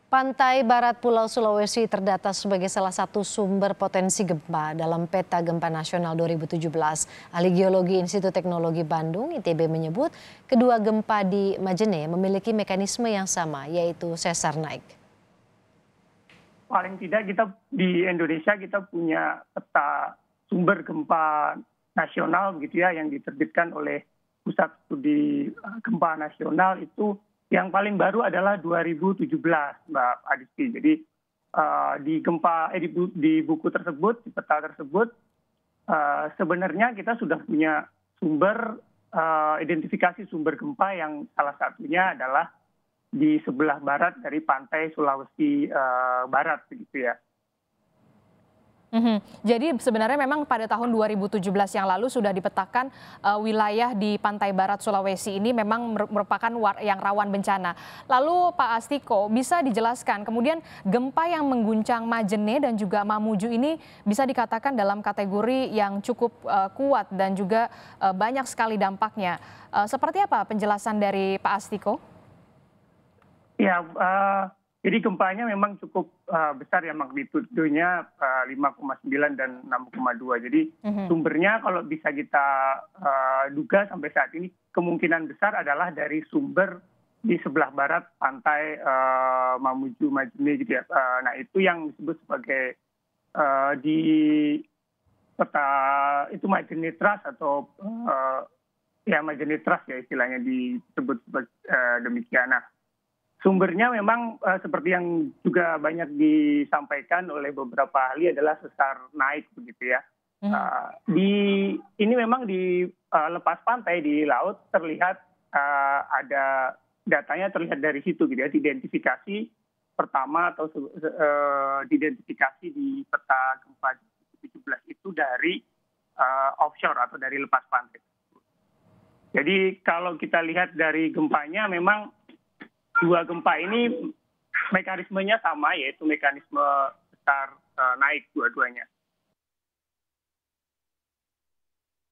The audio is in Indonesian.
Pantai barat Pulau Sulawesi terdata sebagai salah satu sumber potensi gempa dalam Peta Gempa Nasional 2017. Ahli Geologi Institut Teknologi Bandung (ITB) menyebut kedua gempa di Majene memiliki mekanisme yang sama, yaitu sesar naik. Paling tidak kita di Indonesia kita punya peta sumber gempa nasional begitu ya, yang diterbitkan oleh Pusat Studi Gempa Nasional. Itu yang paling baru adalah 2017, Mbak Adisti. Jadi di buku tersebut, di peta tersebut, sebenarnya kita sudah punya sumber identifikasi sumber gempa yang salah satunya adalah di sebelah barat dari pantai Sulawesi Barat, begitu ya. Jadi sebenarnya memang pada tahun 2017 yang lalu sudah dipetakan wilayah di pantai barat Sulawesi ini memang merupakan yang rawan bencana. Lalu Pak Astiko, bisa dijelaskan kemudian gempa yang mengguncang Majene dan juga Mamuju ini bisa dikatakan dalam kategori yang cukup kuat dan juga banyak sekali dampaknya. Seperti apa penjelasan dari Pak Astiko? Ya, jadi gempanya memang cukup besar ya, magnitudenya 5,9 dan 6,2. Jadi sumbernya kalau bisa kita duga sampai saat ini kemungkinan besar adalah dari sumber di sebelah barat pantai Mamuju Majene gitu ya. Nah itu yang disebut sebagai di peta itu Majene Trust atau ya Majene Trust ya istilahnya disebut demikian. Nah, sumbernya memang seperti yang juga banyak disampaikan oleh beberapa ahli adalah sesar naik begitu ya. Ini memang di lepas pantai di laut terlihat ada datanya terlihat dari situ gitu ya. Identifikasi pertama atau diidentifikasi di peta gempa 2017 itu dari offshore atau dari lepas pantai. Jadi kalau kita lihat dari gempanya memang dua gempa ini mekanismenya sama, yaitu mekanisme sesar naik dua-duanya.